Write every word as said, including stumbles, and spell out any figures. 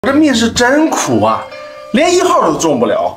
这面试真苦啊，连一号都中不了。